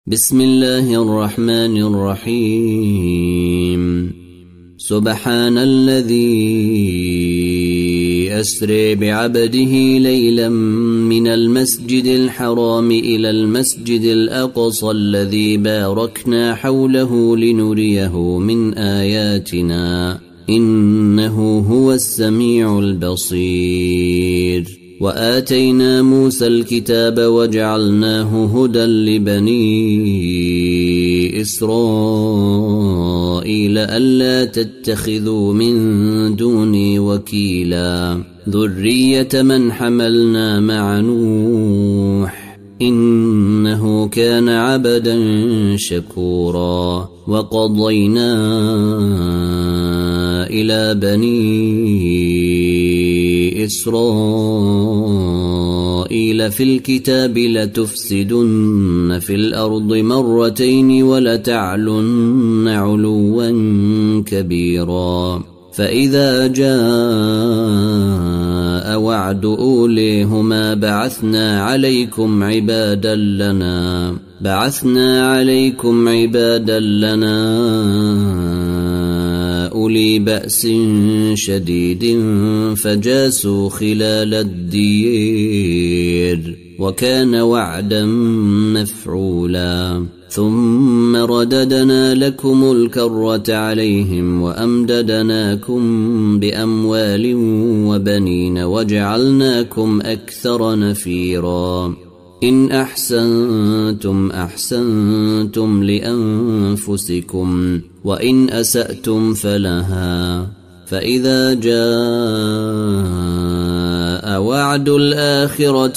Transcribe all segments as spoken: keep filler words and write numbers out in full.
بسم الله الرحمن الرحيم سبحان الذي أسري بعبده ليلا من المسجد الحرام إلى المسجد الأقصى الذي باركنا حوله لنريه من آياتنا إنه هو السميع البصير. وآتينا موسى الكتاب وجعلناه هدى لبني إسرائيل ألا تتخذوا من دوني وكيلا ذرية من حملنا مع نوح إنه كان عبدا شكورا. وقضينا إلى بني إسرائيل في الكتاب لتفسدن في الأرض مرتين ولتعلن علوا كبيرا. فإذا جاء وعد أوليهما بعثنا عليكم عبادا لنا بعثنا عليكم عبادا لنا أولي بأس شديد فجاسوا خلال الدير وكان وعدا مفعولا. ثم رددنا لكم الكرة عليهم وأمددناكم بأموال وبنين وجعلناكم أكثر نفيرا. إن أحسنتم أحسنتم لأنفسكم وإن أسأتم فلها. فإذا جاء وعد الآخرة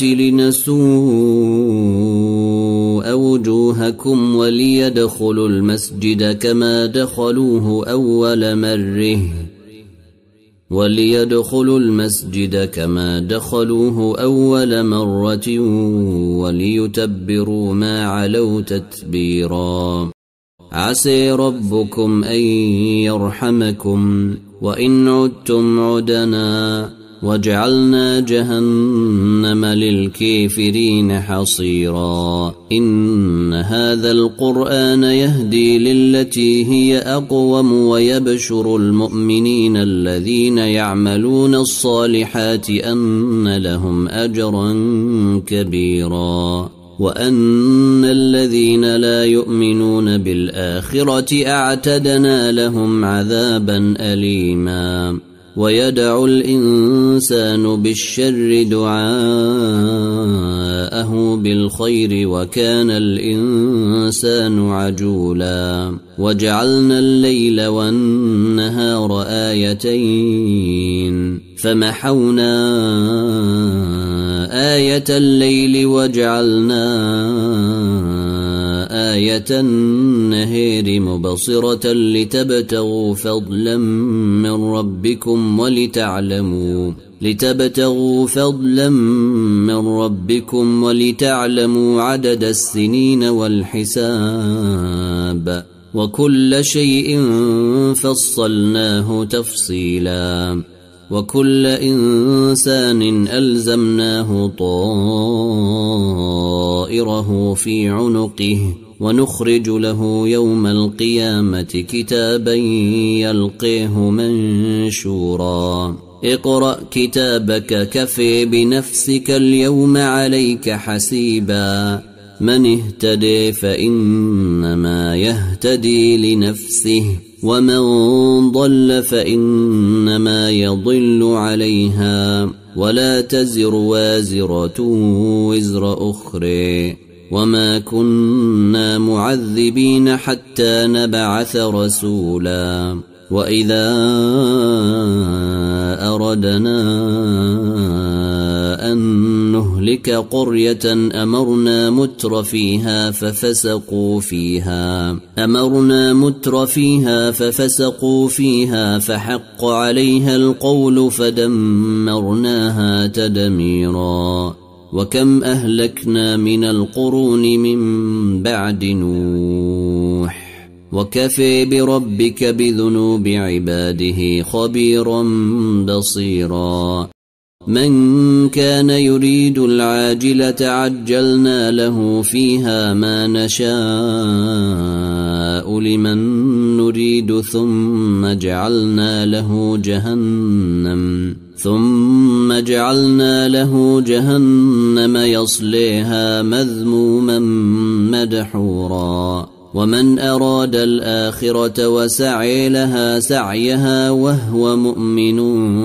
لنسوء وجوهكم وليدخلوا المسجد كما دخلوه أول مرة وليدخلوا المسجد كما دخلوه أول مرة وليتبروا ما علوا تتبيرا. عسى ربكم أن يرحمكم وإن عدتم عدنا وجعلنا جهنم للكافرين حصيرا. إن هذا القرآن يهدي للتي هي أقوم ويبشر المؤمنين الذين يعملون الصالحات أن لهم أجرا كبيرا وأن الذين لا يؤمنون بالآخرة أعتدنا لهم عذابا أليما. ويدعو الإنسان بالشر دعاءه بالخير وكان الإنسان عجولا. وجعلنا الليل والنهار آيتين فمحونا آية الليل وجعلنا آية النهار مبصرة لتبتغوا فضلا من ربكم ولتعلموا لتبتغوا فضلا من ربكم ولتعلموا عدد السنين والحساب وكل شيء فصلناه تفصيلا. وكل إنسان ألزمناه طائره في عنقه ونخرج له يوم القيامة كتابا يلقيه منشورا. اقرأ كتابك كفى بنفسك اليوم عليك حسيبا. من اهتدي فإنما يهتدي لنفسه ومن ضل فإنما يضل عليها ولا تزر وازرة وزر أخرى وما كنا معذبين حتى نبعث رسولا. وإذا أردنا أن نهلك قرية أمرنا متر فيها ففسقوا فيها أمرنا متر فيها ففسقوا فيها فحق عليها القول فدمرناها تدميرا. وكم أهلكنا من القرون من بعد نوح وكفى بربك بذنوب عباده خبيرا بصيرا. من كان يريد العاجلة عجلنا له فيها ما نشاء لمن نريد ثم جعلنا له جهنم ثم جعلنا له جهنم يصليها مذموما مدحورا ومن أراد الآخرة وسعي لها سعيها وهو مؤمن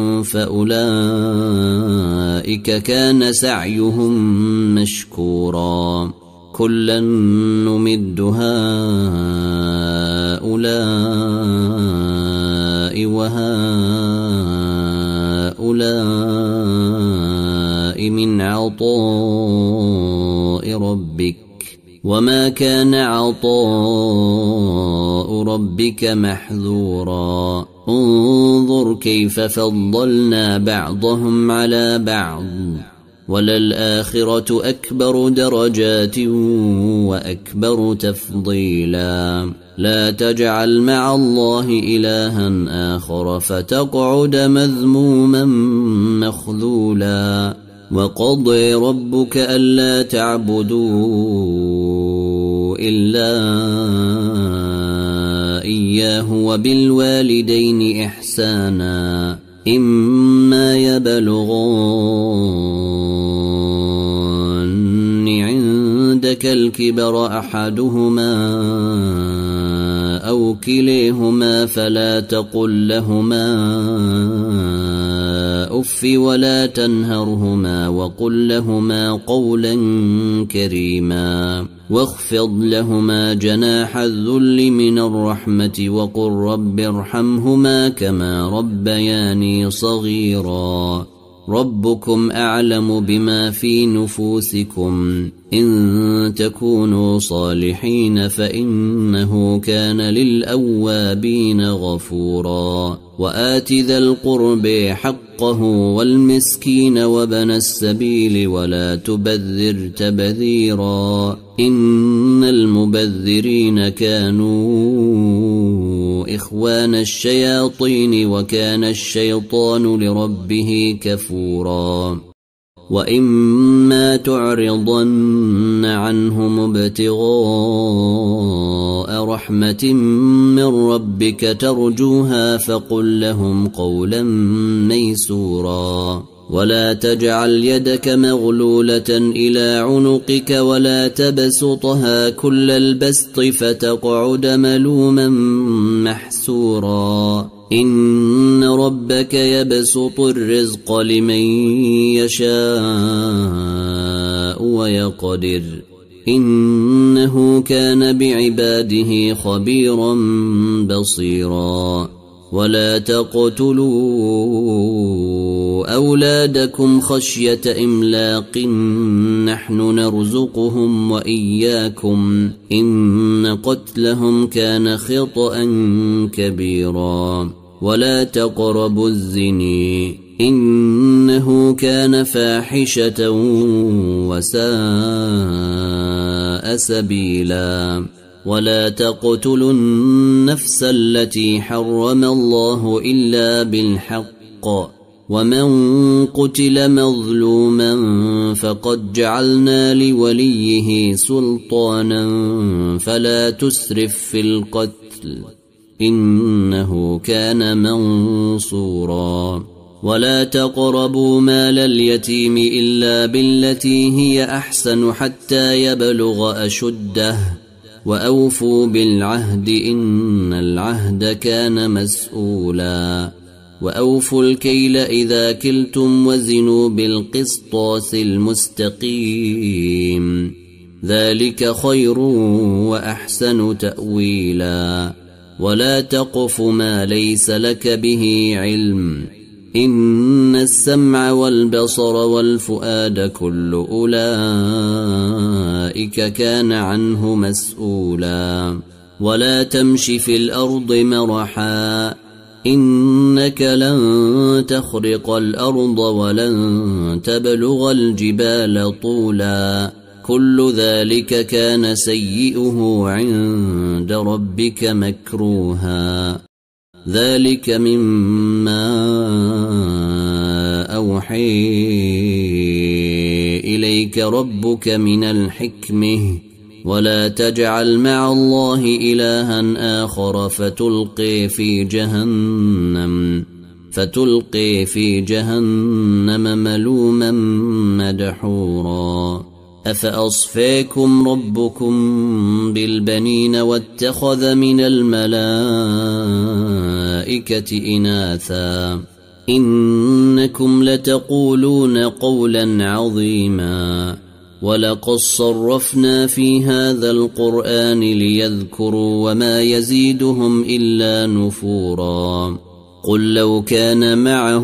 فأولئك كان سعيهم مشكورا كلا نمد هؤلاء وهؤلاء من عطاء ربك وما كان عطاء ربك محذورا انظر كيف فضلنا بعضهم على بعض وللآخرة أكبر درجات وأكبر تفضيلا لا تجعل مع الله إلها آخر فتقعد مذموما مخذولا وقضى ربك ألا تعبدوا إلا إياه وبالوالدين إحسانا إما يبلغن عندك الكبر أحدهما أو كليهما فلا تقل لهما أف ولا تنهرهما وقل لهما قولا كريما واخفض لهما جناح الذل من الرحمة وقل رب ارحمهما كما ربياني صغيرا ربكم أعلم بما في نفوسكم إن تكونوا صالحين فإنه كان للأوابين غفورا وآت ذا القرب حقه والمسكين وابن السبيل ولا تبذر تبذيرا إن المبذرين كانوا إخوان الشياطين وكان الشيطان لربه كفورا وإما تعرضن عنهم ابتغاء رحمة من ربك ترجوها فقل لهم قولا ميسورا ولا تجعل يدك مغلولة إلى عنقك ولا تبسطها كل البسط فتقعد ملوما محسورا إن ربك يبسط الرزق لمن يشاء ويقدر إنه كان بعباده خبيرا بصيرا ولا تقتلوا أولادكم خشية إملاق نحن نرزقهم وإياكم إن قتلهم كان خطأ كبيرا ولا تقربوا الزنا إنه كان فاحشة وساء سبيلا ولا تقتلوا النفس التي حرم الله إلا بالحق ومن قتل مظلوما فقد جعلنا لوليه سلطانا فلا تسرف في القتل إنه كان منصورا ولا تقربوا مال اليتيم إلا بالتي هي أحسن حتى يبلغ أشده وأوفوا بالعهد إن العهد كان مسؤولا وأوفوا الكيل إذا كلتم وزنوا بالقسطاس المستقيم ذلك خير وأحسن تأويلا ولا تقف ما ليس لك به علم إن السمع والبصر والفؤاد كل أولئك كان عنه مسؤولا ولا تمش في الأرض مرحا إنك لن تخرق الأرض ولن تبلغ الجبال طولا كل ذلك كان سيئه عند ربك مكروها ذلك مما أوحى يوحي إليك ربك من الحكمة ولا تجعل مع الله إلها آخر فتلقي في جهنم فتلقي في جهنم ملوما مدحورا أفأصفاكم ربكم بالبنين واتخذ من الملائكة إناثا إنكم لتقولون قولا عظيما ولقد صرفنا في هذا القرآن ليذكروا وما يزيدهم إلا نفورا قل لو كان معه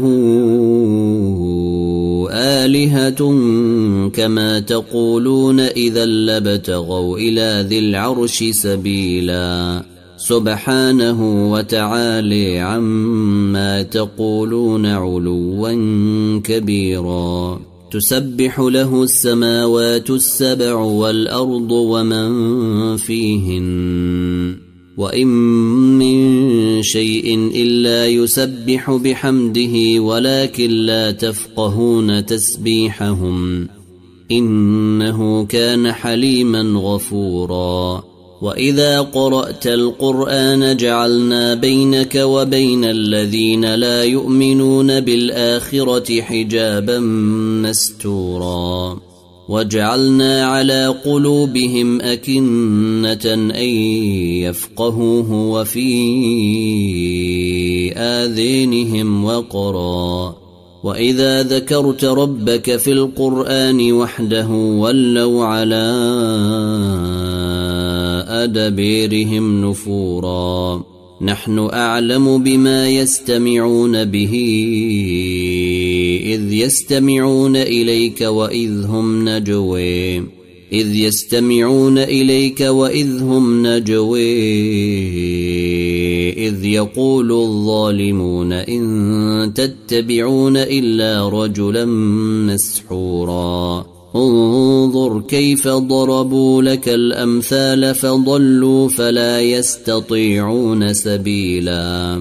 آلهة كما تقولون إذا لابتغوا إلى ذي العرش سبيلا سبحانه وتعالى عما تقولون علوا كبيرا تسبح له السماوات السبع والأرض ومن فيهن وإن من شيء إلا يسبح بحمده ولكن لا تفقهون تسبيحهم إنه كان حليما غفورا وإذا قرأت القرآن جعلنا بينك وبين الذين لا يؤمنون بالآخرة حجابا مستورا وجعلنا على قلوبهم أكنة أن يفقهوه وفي آذانهم وقرا وإذا ذكرت ربك في القرآن وحده ولوا على أدبيرهم نفورا نحن أعلم بما يستمعون به إذ يستمعون إليك وإذ هم نجوى إذ يستمعون إليك وإذ هم نجوى إذ يقول الظالمون إن تتبعون إلا رجلا مسحورا انظر كيف ضربوا لك الأمثال فضلوا فلا يستطيعون سبيلا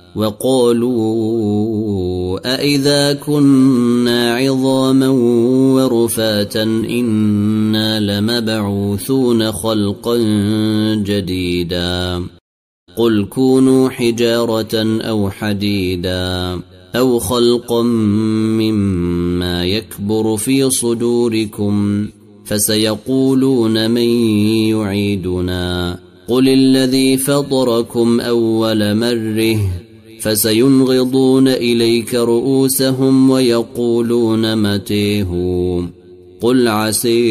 وقالوا أإذا كنا عظاما ورفاتا إنا لمبعوثون خلقا جديدا قل كونوا حجارة أو حديدا أو خلقا مما يكبر في صدوركم فسيقولون من يعيدنا قل الذي فطركم أول مرة فسينغضون إليك رؤوسهم ويقولون متيه قل عسى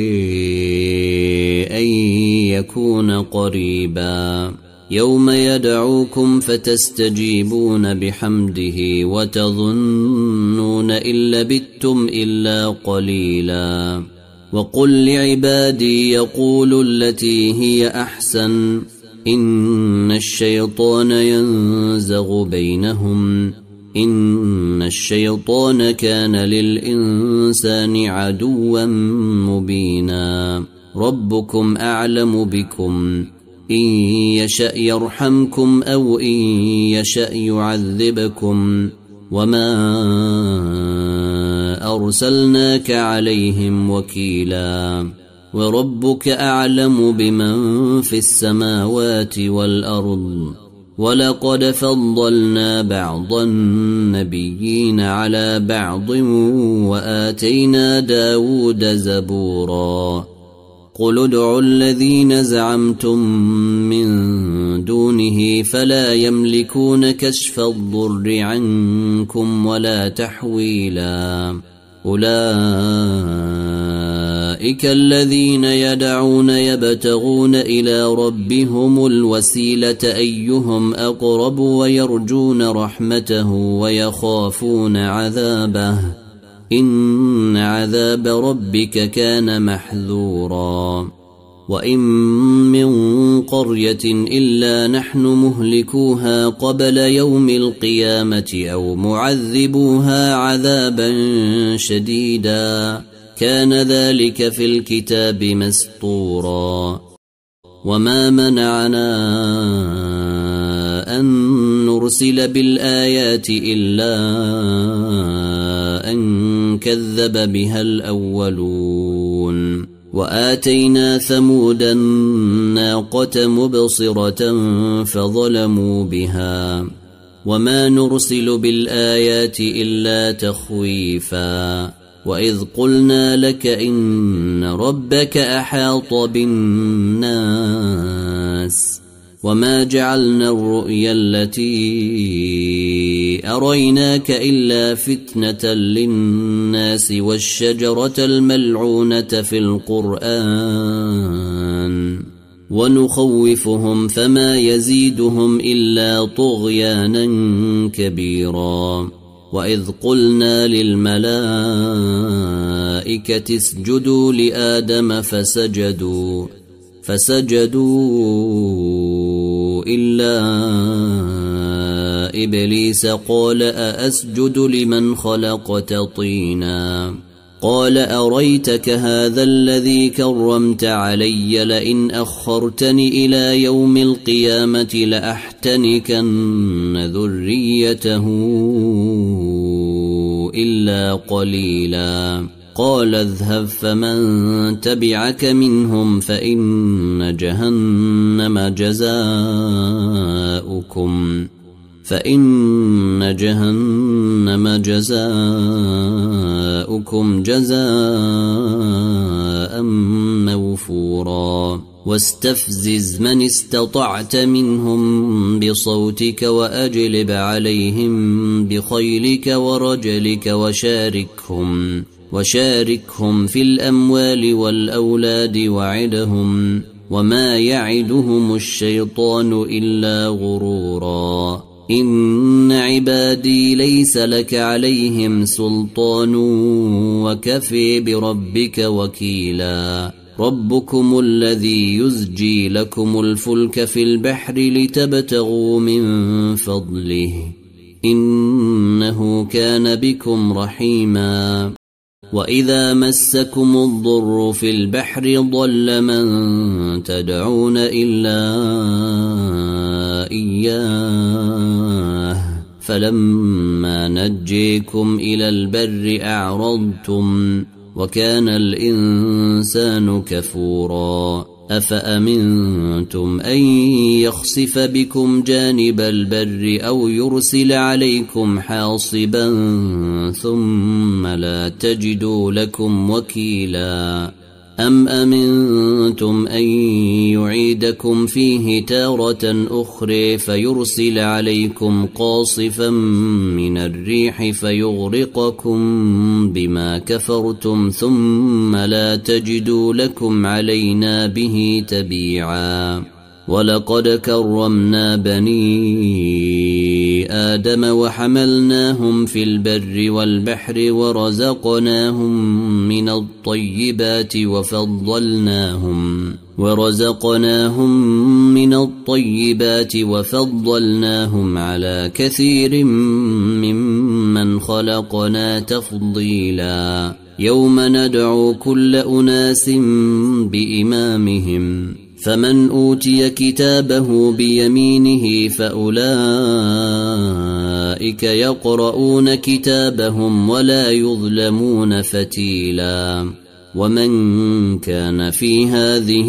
أن يكون قريبا يوم يدعوكم فتستجيبون بحمده وتظنون إن لبثتم إلا قليلا وقل لعبادي يقولوا التي هي أحسن إن الشيطان ينزغ بينهم إن الشيطان كان للإنسان عدوا مبينا ربكم أعلم بكم إن يشأ يرحمكم أو إن يشأ يعذبكم وما أرسلناك عليهم وكيلا وربك أعلم بمن في السماوات والأرض ولقد فضلنا بعض النبيين على بعض وآتينا داود زبورا قل ادعوا الذين زعمتم من دونه فلا يملكون كشف الضر عنكم ولا تحويلا أولئك الذين يدعون يبتغون إلى ربهم الوسيلة أيهم أقرب ويرجون رحمته ويخافون عذابه إن عذاب ربك كان محذورا وإن من قرية إلا نحن مهلكوها قبل يوم القيامة أو معذبوها عذابا شديدا كان ذلك في الكتاب مسطورا وما منعنا أن نرسل بالآيات إلا أن كذب بها الأولون وآتينا ثمود الناقة مبصرة فظلموا بها وما نرسل بالآيات إلا تخويفا وإذ قلنا لك إن ربك أحاط بالناس وما جعلنا الرؤيا التي أريناك إلا فتنة للناس والشجرة الملعونة في القرآن ونخوفهم فما يزيدهم إلا طغيانا كبيرا وإذ قلنا للملائكة اسجدوا لآدم فسجدوا فسجدوا إلا إبليس قال أأسجد لمن خلقت طينا قال أريتك هذا الذي كرمت علي لئن أخرتني إلى يوم القيامة لأحتنكن ذريته إلا قليلا قال اذهب فمن تبعك منهم فإن جهنم جزاؤكم فإن جهنم جزاؤكم جزاء موفورا واستفزز من استطعت منهم بصوتك وأجلب عليهم بخيلك ورجلك وشاركهم وشاركهم في الأموال والأولاد وعدهم وما يعدهم الشيطان إلا غرورا إن عبادي ليس لك عليهم سلطان وكفي بربك وكيلا ربكم الذي يزجي لكم الفلك في البحر لتبتغوا من فضله إنه كان بكم رحيما وإذا مسكم الضر في البحر ضل من تدعون إلا إياه فلما نجيكم إلى البر أعرضتم وكان الإنسان كفورا أفأمنتم أن يخسف بكم جانب البر أو يرسل عليكم حاصبا ثم لا تجدوا لكم وكيلا أم أمنتم أن يعيدكم فيه تارة أخرى فيرسل عليكم قاصفا من الريح فيغرقكم بما كفرتم ثم لا تجدوا لكم علينا به تبيعا ولقد كرمنا بني آدم وحملناهم في البر والبحر ورزقناهم من الطيبات وفضلناهم ورزقناهم من الطيبات وفضلناهم على كثير ممن خلقنا تفضيلا يوم ندعو كل أناس بإمامهم فمن أوتي كتابه بيمينه فأولئك يقرؤون كتابهم ولا يظلمون فتيلا ومن كان في هذه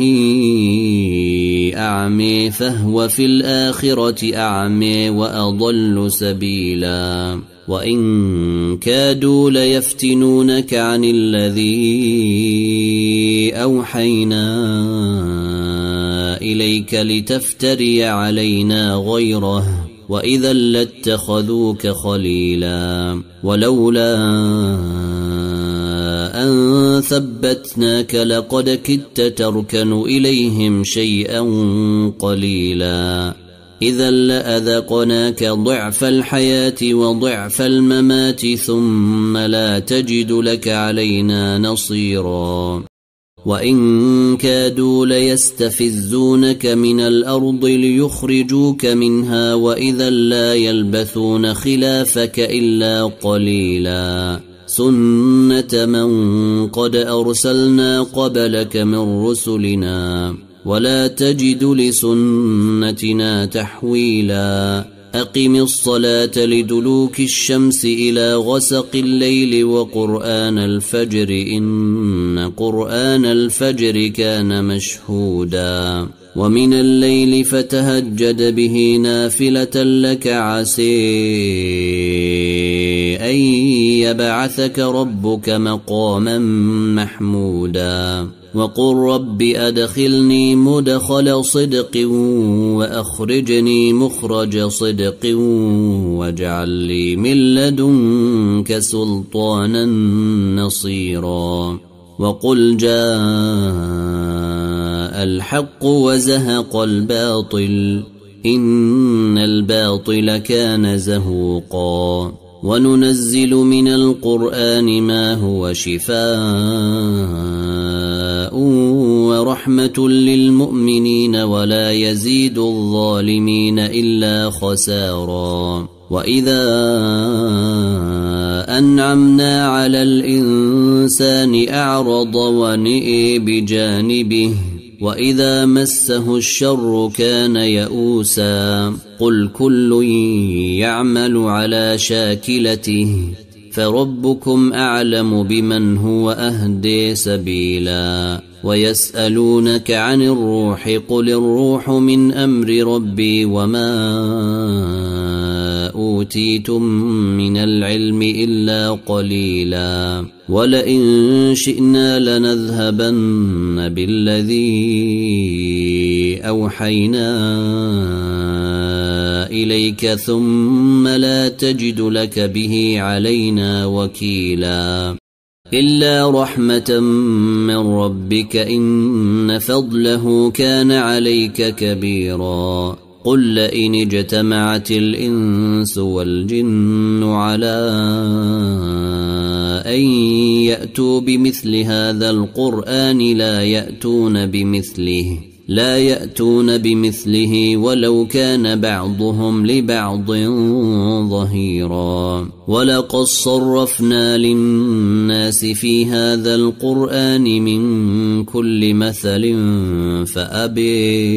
أعمي فهو في الآخرة أعمي وأضل سبيلا وإن كادوا ليفتنونك عن الذي أوحينا إليك لتفتري علينا غيره وإذا لاتخذوك خليلا ولولا أن ثبتناك لقد كدت تركن إليهم شيئا قليلا إذا لأذقناك ضعف الحياة وضعف الممات ثم لا تجد لك علينا نصيرا وإن كادوا ليستفزونك من الأرض ليخرجوك منها وإذا لا يلبثون خلافك إلا قليلا سنة من قد أرسلنا قبلك من رسلنا ولا تجد لسنتنا تحويلا أقم الصلاة لدلوك الشمس إلى غسق الليل وقرآن الفجر إن قرآن الفجر كان مشهودا ومن الليل فتهجد به نافلة لك عسى أن يبعثك ربك مقاما محمودا وقل رب أدخلني مدخل صدق وأخرجني مخرج صدق واجعل لي من لدنك سلطانا نصيرا وقل جاء الحق وزهق الباطل إن الباطل كان زهوقا وننزل من القرآن ما هو شفاء ورحمة للمؤمنين ولا يزيد الظالمين إلا خسارا وإذا أنعمنا على الإنسان أعرض ونئي بجانبه وإذا مسه الشر كان يئوسا قل كل يعمل على شاكلته فربكم أعلم بمن هو أهدي سبيلا ويسألونك عن الروح قل الروح من أمر ربي وما أوتيتم من العلم إلا قليلا ولئن شئنا لنذهبن بالذي أوحينا إليك ثم لا تجد لك به علينا وكيلا إلا رحمة من ربك إن فضله كان عليك كبيرا قل لئن اجتمعت الإنس والجن على أن يأتوا بمثل هذا القرآن لا يأتون بمثله لا يأتون بمثله ولو كان بعضهم لبعض ظهيرا ولقد صرفنا للناس في هذا القرآن من كل مثل فأبي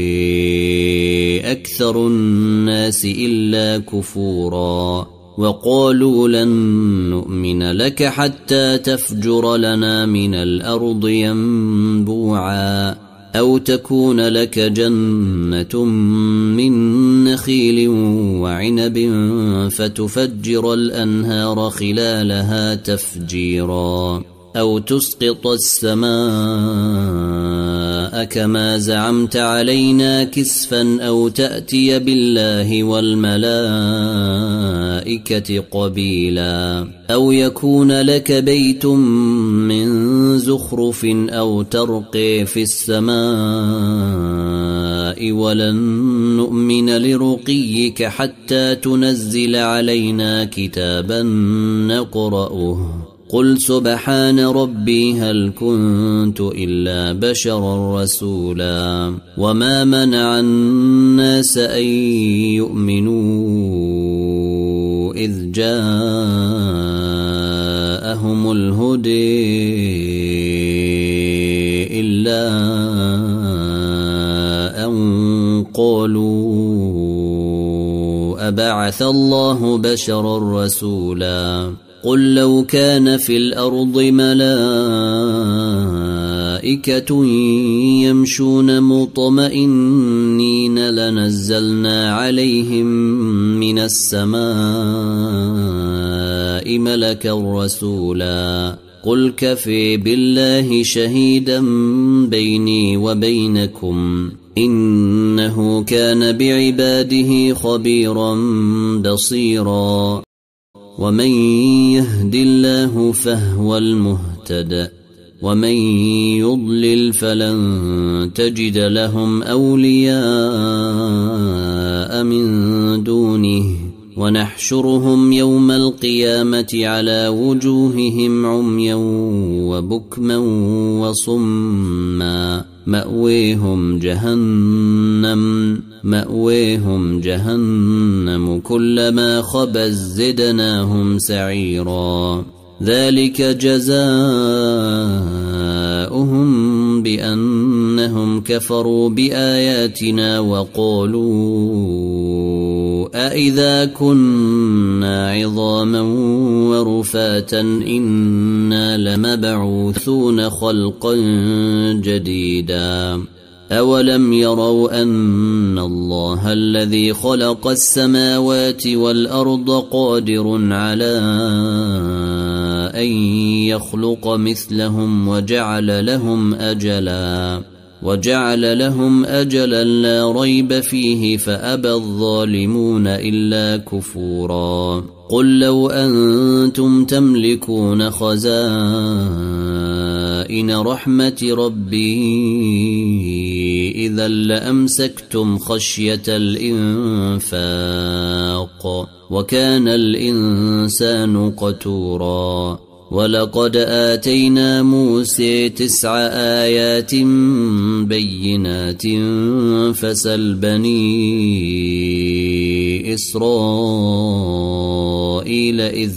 أكثر الناس إلا كفورا وقالوا لن نؤمن لك حتى تفجر لنا من الأرض ينبوعا أو تكون لك جنة من نخيل وعنب فتفجر الأنهار خلالها تفجيرا أو تسقط السماء كما زعمت علينا كسفا أو تأتي بالله والملائكة قبيلا أو يكون لك بيت من زخرف أو ترقي في السماء ولن نؤمن لرقيك حتى تنزل علينا كتابا نقرأه قل سبحان ربي هل كنت إلا بشرا رسولا وما منع الناس أن يؤمنوا إذ جاءهم الهدي إلا أن قالوا أبعث الله بشرا رسولا قل لو كان في الأرض ملائكة يمشون مطمئنين لنزلنا عليهم من السماء ملكا رسولا قل كفي بالله شهيدا بيني وبينكم إنه كان بعباده خبيرا بصيرا ومن يهد الله فهو المهتد ومن يضلل فلن تجد لهم أولياء من دونه ونحشرهم يوم القيامة على وجوههم عميا وبكما وصما مأويهم جهنم مأويهم جهنم كلما خبت زدناهم سعيرا ذلك جزاؤهم بأنهم كفروا بآياتنا وقالوا أإذا كنا عظاما ورفاتا إنا لمبعوثون خلقا جديدا أولم يروا أن الله الذي خلق السماوات والأرض قادر على أن يخلق مثلهم وجعل لهم أجلا وجعل لهم أجلا لا ريب فيه فأبى الظالمون إلا كفورا قل لو أنتم تملكون خزائن رحمة ربي إذا لأمسكتم خشية الإنفاق وكان الإنسان قتورا ولقد آتينا موسى تسع آيات بينات فسل بني إسرائيل إذ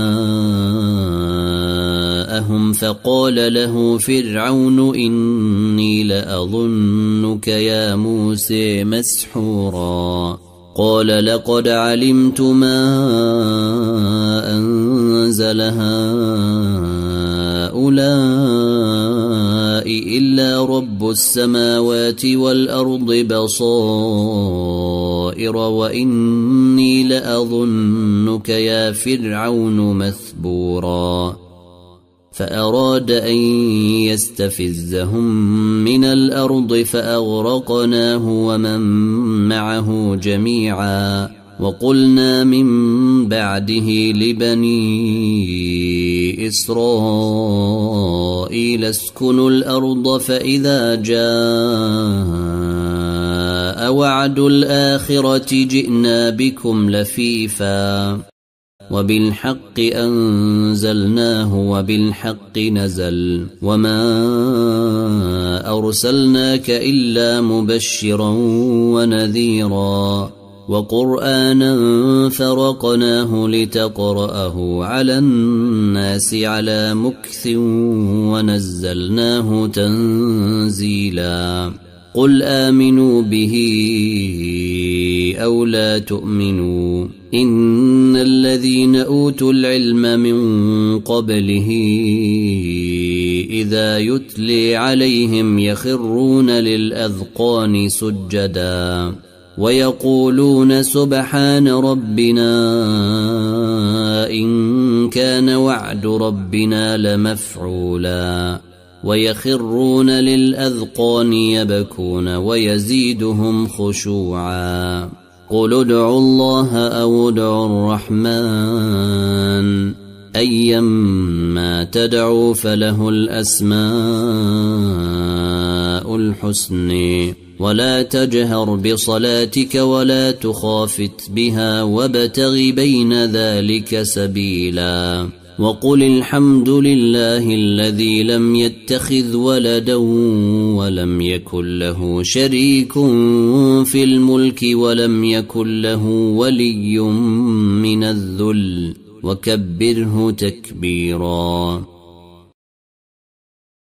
جاءهم فقال له فرعون إني لأظنك يا موسى مسحورا قال لقد علمت ما أنزل هؤلاء إلا رب السماوات والأرض بصائر وإني لأظنك يا فرعون مثبورا فأراد أن يستفزهم من الأرض فأغرقناه ومن معه جميعا وقلنا من بعده لبني إسرائيل اسكنوا الأرض فإذا جاء وعد الآخرة جئنا بكم لفيفا وبالحق أنزلناه وبالحق نزل وما أرسلناك إلا مبشرا ونذيرا وقرآنا فرقناه لتقرأه على الناس على مكث ونزلناه تنزيلا قل آمنوا به أو لا تؤمنوا إن الذين أوتوا العلم من قبله إذا يتلي عليهم يخرون للأذقان سجدا ويقولون سبحان ربنا إن كان وعد ربنا لمفعولا ويخرون للأذقان يبكون ويزيدهم خشوعا قل ادعوا الله أو ادعوا الرحمن أيما تدعوا فله الأسماء الحسنى ولا تجهر بصلاتك ولا تخافت بها وابتغ بين ذلك سبيلا وقل الحمد لله الذي لم يتخذ ولدا ولم يكن له شريك في الملك ولم يكن له ولي من الذل وكبره تكبيرا